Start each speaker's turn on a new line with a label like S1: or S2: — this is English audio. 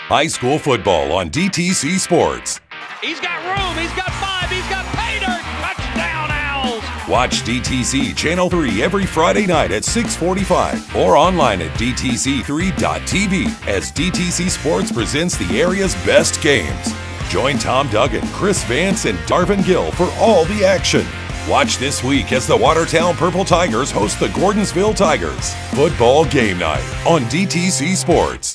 S1: High school football on DTC Sports.
S2: He's got room. He's got 5. He's got pay dirt. Touchdown, Owls.
S1: Watch DTC Channel 3 every Friday night at 6:45 or online at dtc3.tv as DTC Sports presents the area's best games. Join Tom Duggan, Chris Vance, and Darvin Gill for all the action. Watch this week as the Watertown Purple Tigers host the Gordonsville Tigers. Football game night on DTC Sports.